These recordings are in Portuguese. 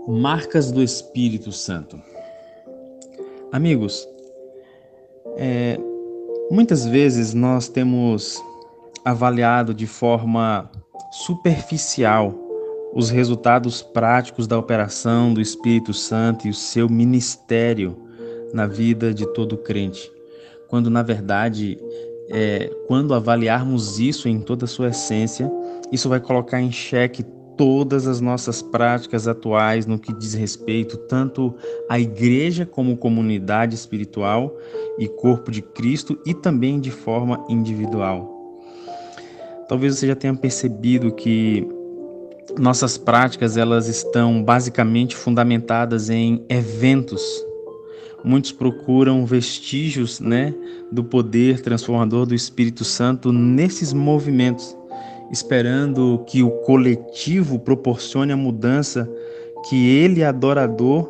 Marcas do Espírito Santo. Amigos, muitas vezes nós temos avaliado de forma superficial os resultados práticos da operação do Espírito Santo e o seu ministério na vida de todo crente, quando na verdade, quando avaliarmos isso em toda a sua essência, isso vai colocar em xeque todas as nossas práticas atuais no que diz respeito tanto à igreja como comunidade espiritual e corpo de Cristo e também de forma individual. Talvez você já tenha percebido que nossas práticas elas estão basicamente fundamentadas em eventos. Muitos procuram vestígios, do poder transformador do Espírito Santo nesses movimentos, esperando que o coletivo proporcione a mudança que ele, adorador,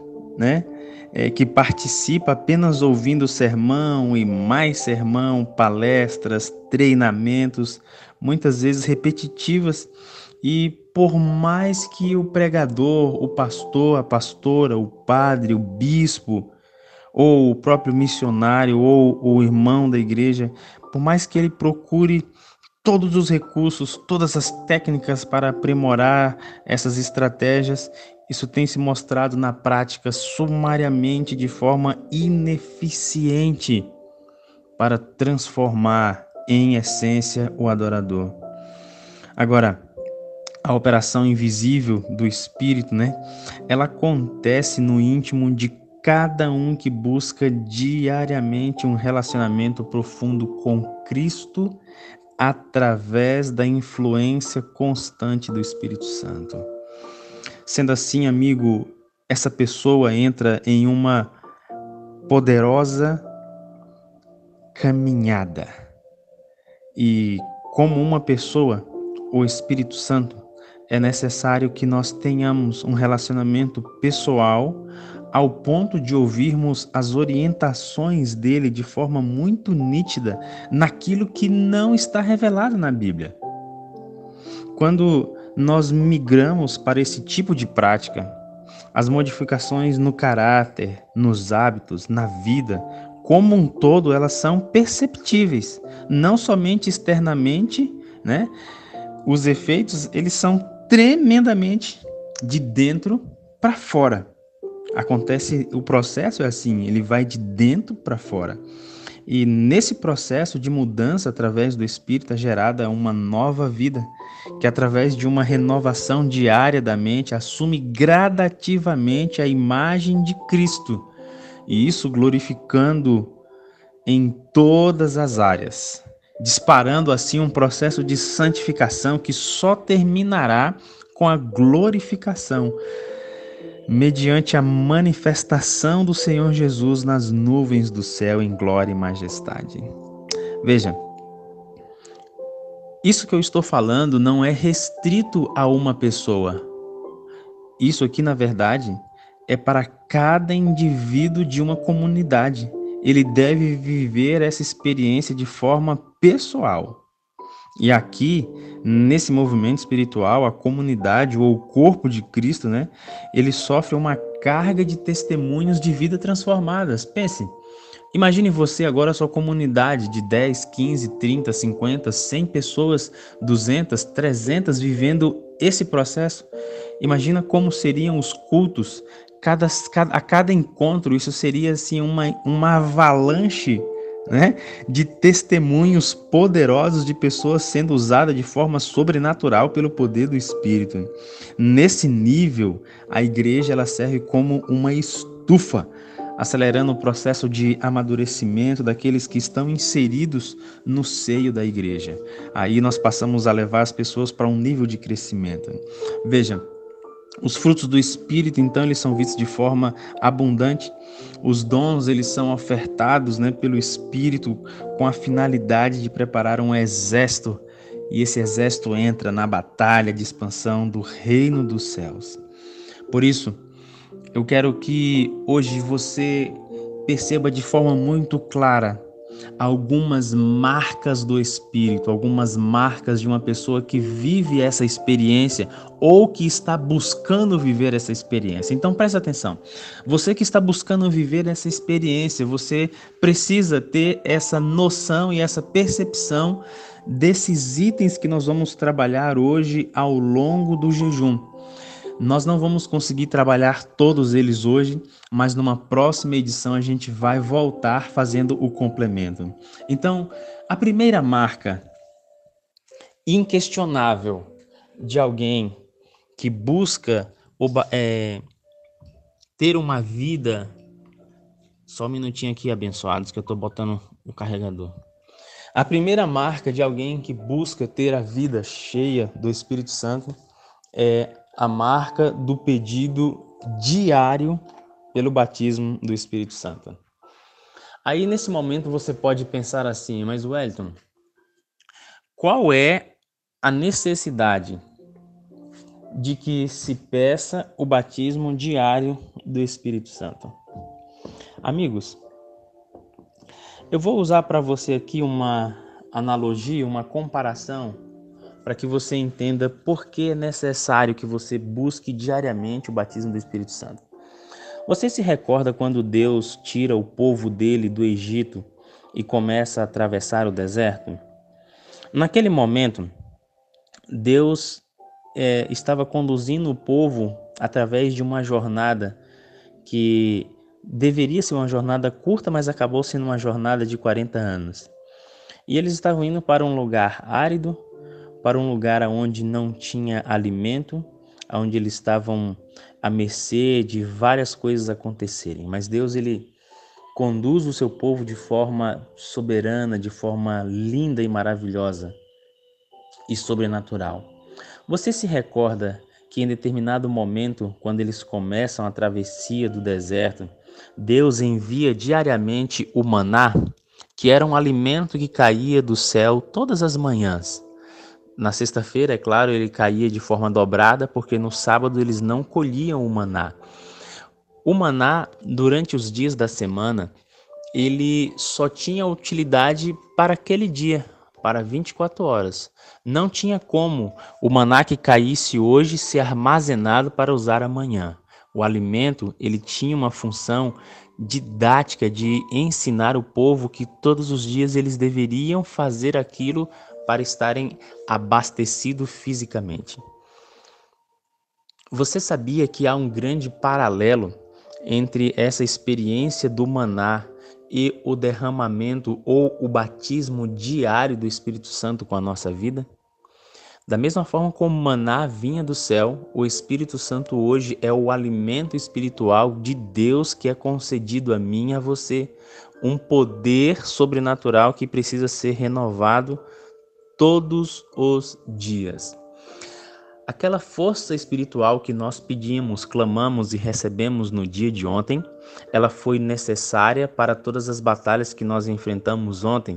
que participa apenas ouvindo sermão e mais sermão, palestras, treinamentos, muitas vezes repetitivas, e por mais que o pregador, o pastor, a pastora, o padre, o bispo, ou o próprio missionário, ou o irmão da igreja, por mais que ele procure todos os recursos, todas as técnicas para aprimorar essas estratégias, isso tem se mostrado na prática sumariamente de forma ineficiente para transformar em essência o adorador. Agora, a operação invisível do Espírito, ela acontece no íntimo de cada um que busca diariamente um relacionamento profundo com Cristo através da influência constante do Espírito Santo. Sendo assim, amigo, essa pessoa entra em uma poderosa caminhada. E como uma pessoa, o Espírito Santo, é necessário que nós tenhamos um relacionamento pessoal ao ponto de ouvirmos as orientações dele de forma muito nítida naquilo que não está revelado na Bíblia. Quando nós migramos para esse tipo de prática, as modificações no caráter, nos hábitos, na vida, como um todo, elas são perceptíveis, não somente externamente, Os efeitos, eles são tremendamente de dentro para fora. O processo é assim, ele vai de dentro para fora. E nesse processo de mudança através do Espírito é gerada uma nova vida, que através de uma renovação diária da mente assume gradativamente a imagem de Cristo, e isso glorificando em todas as áreas, disparando assim um processo de santificação que só terminará com a glorificação, mediante a manifestação do Senhor Jesus nas nuvens do céu em glória e majestade. Veja, isso que eu estou falando não é restrito a uma pessoa. Isso aqui, na verdade, é para cada indivíduo de uma comunidade. Ele deve viver essa experiência de forma pessoal. E aqui, nesse movimento espiritual, a comunidade ou o corpo de Cristo, ele sofre uma carga de testemunhos de vida transformadas. Pense, imagine você agora a sua comunidade de 10, 15, 30, 50, 100 pessoas, 200, 300 vivendo esse processo. Imagina como seriam os cultos. A cada encontro, isso seria assim uma avalanche, de testemunhos poderosos de pessoas sendo usadas de forma sobrenatural pelo poder do Espírito. Nesse nível, a igreja ela serve como uma estufa, acelerando o processo de amadurecimento daqueles que estão inseridos no seio da igreja. Aí nós passamos a levar as pessoas para um nível de crescimento. Veja, os frutos do Espírito, então, eles são vistos de forma abundante. Os dons, eles são ofertados, pelo Espírito com a finalidade de preparar um exército. E esse exército entra na batalha de expansão do reino dos céus. Por isso, eu quero que hoje você perceba de forma muito clara algumas marcas do Espírito, algumas marcas de uma pessoa que vive essa experiência ou que está buscando viver essa experiência. Então preste atenção, você que está buscando viver essa experiência, você precisa ter essa noção e essa percepção desses itens que nós vamos trabalhar hoje ao longo do jejum. Nós não vamos conseguir trabalhar todos eles hoje, mas numa próxima edição a gente vai voltar fazendo o complemento. Então, a primeira marca inquestionável de alguém que busca ter uma vida. Só um minutinho aqui, abençoados, que eu estou botando o carregador. A primeira marca de alguém que busca ter a vida cheia do Espírito Santo é a marca do pedido diário pelo batismo do Espírito Santo. Aí nesse momento você pode pensar assim, mas Wellington, qual é a necessidade de que se peça o batismo diário do Espírito Santo? Amigos, eu vou usar para você aqui uma analogia, uma comparação, para que você entenda por que é necessário que você busque diariamente o batismo do Espírito Santo. Você se recorda quando Deus tira o povo dele do Egito e começa a atravessar o deserto? Naquele momento, Deus estava conduzindo o povo através de uma jornada que deveria ser uma jornada curta, mas acabou sendo uma jornada de 40 anos. E eles estavam indo para um lugar árido, para um lugar onde não tinha alimento, onde eles estavam à mercê de várias coisas acontecerem. Mas Deus, ele conduz o seu povo de forma soberana, de forma linda e maravilhosa e sobrenatural. Você se recorda que em determinado momento, quando eles começam a travessia do deserto, Deus envia diariamente o maná, que era um alimento que caía do céu todas as manhãs. Na sexta-feira, é claro, ele caía de forma dobrada, porque no sábado eles não colhiam o maná. O maná, durante os dias da semana, ele só tinha utilidade para aquele dia, para 24 horas. Não tinha como o maná que caísse hoje ser armazenado para usar amanhã. O alimento, ele tinha uma função didática de ensinar o povo que todos os dias eles deveriam fazer aquilo para estarem abastecidos fisicamente. Você sabia que há um grande paralelo entre essa experiência do maná e o derramamento ou o batismo diário do Espírito Santo com a nossa vida? Da mesma forma como o maná vinha do céu, o Espírito Santo hoje é o alimento espiritual de Deus que é concedido a mim e a você. Um poder sobrenatural que precisa ser renovado todos os dias. Aquela força espiritual que nós pedimos, clamamos e recebemos no dia de ontem, ela foi necessária para todas as batalhas que nós enfrentamos ontem.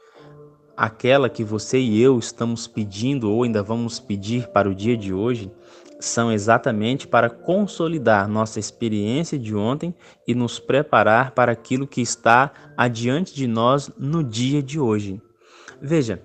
Aquela que você e eu estamos pedindo ou ainda vamos pedir para o dia de hoje, são exatamente para consolidar nossa experiência de ontem e nos preparar para aquilo que está adiante de nós no dia de hoje. Veja,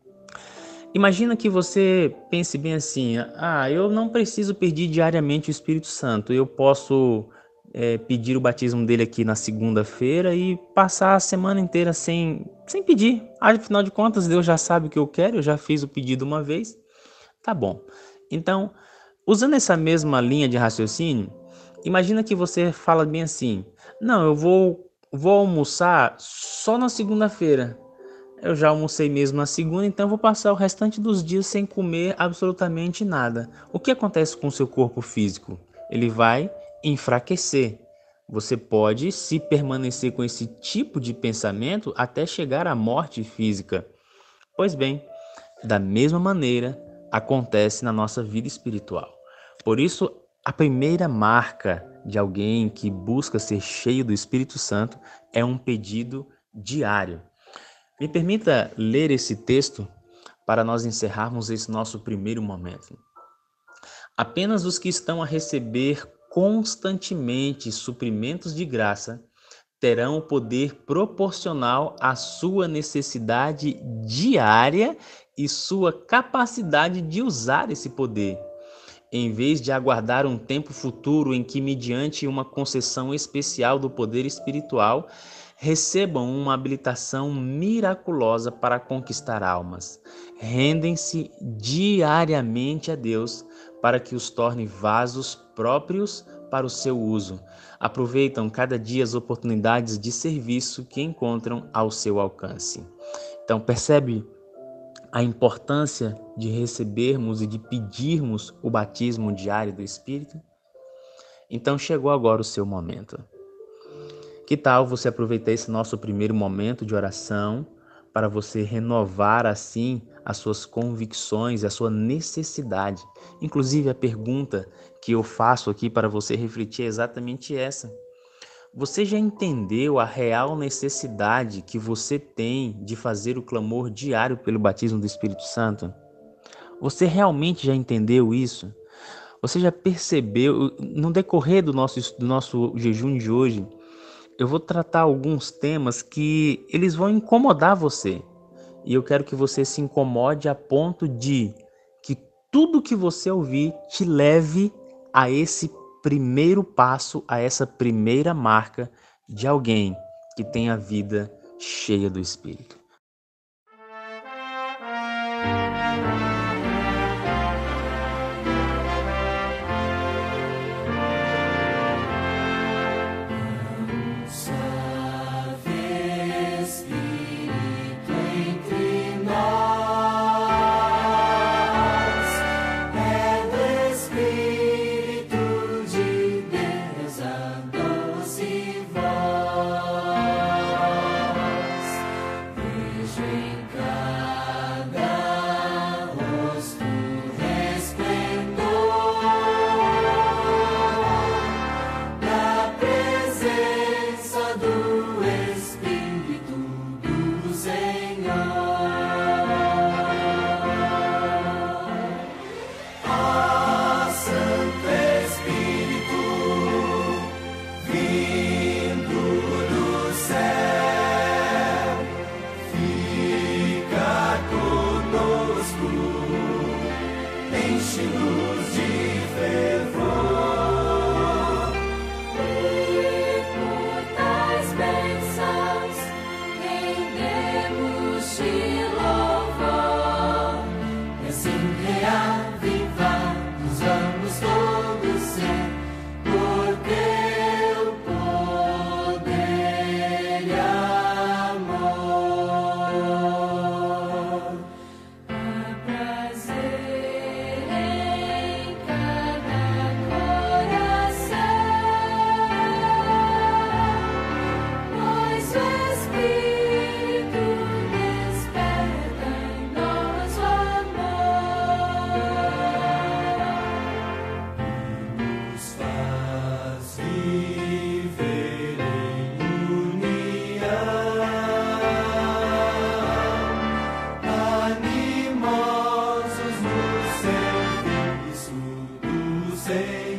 imagina que você pense bem assim, eu não preciso pedir diariamente o Espírito Santo, eu posso pedir o batismo dele aqui na segunda-feira e passar a semana inteira sem pedir. Afinal de contas, Deus já sabe o que eu quero, eu já fiz o pedido uma vez, tá bom. Então, usando essa mesma linha de raciocínio, imagina que você fala bem assim, não, eu vou almoçar só na segunda-feira. Eu já almocei mesmo na segunda, então eu vou passar o restante dos dias sem comer absolutamente nada. O que acontece com o seu corpo físico? Ele vai enfraquecer. Você pode se permanecer com esse tipo de pensamento até chegar à morte física. Pois bem, da mesma maneira acontece na nossa vida espiritual. Por isso, a primeira marca de alguém que busca ser cheio do Espírito Santo é um pedido diário. Me permita ler esse texto para nós encerrarmos esse nosso primeiro momento. Apenas os que estão a receber constantemente suprimentos de graça terão o poder proporcional à sua necessidade diária e sua capacidade de usar esse poder, em vez de aguardar um tempo futuro em que, mediante uma concessão especial do poder espiritual, recebam uma habilitação miraculosa para conquistar almas. Rendem-se diariamente a Deus para que os torne vasos próprios para o seu uso. Aproveitam cada dia as oportunidades de serviço que encontram ao seu alcance. Então, percebe a importância de recebermos e de pedirmos o batismo diário do Espírito? Então chegou agora o seu momento. Que tal você aproveitar esse nosso primeiro momento de oração para você renovar assim as suas convicções e a sua necessidade? Inclusive a pergunta que eu faço aqui para você refletir é exatamente essa. Você já entendeu a real necessidade que você tem de fazer o clamor diário pelo batismo do Espírito Santo? Você realmente já entendeu isso? Você já percebeu, no decorrer do nosso jejum de hoje, eu vou tratar alguns temas que eles vão incomodar você. E eu quero que você se incomode a ponto de que tudo que você ouvir te leve a esse primeiro passo, a essa primeira marca de alguém que tem a vida cheia do Espírito. Say